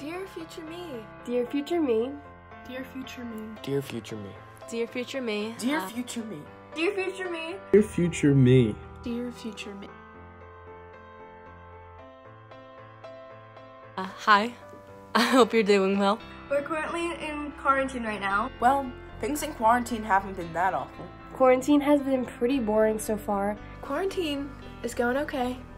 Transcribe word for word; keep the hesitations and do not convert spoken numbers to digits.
Dear future me. Dear future me. Dear future me. Dear future me. Dear future me. Dear Uh, future me. Dear future me. Dear future me. Dear future me. Uh, hi. I hope you're doing well. We're currently in quarantine right now. Well, things in quarantine haven't been that awful. Quarantine has been pretty boring so far. Quarantine is going okay.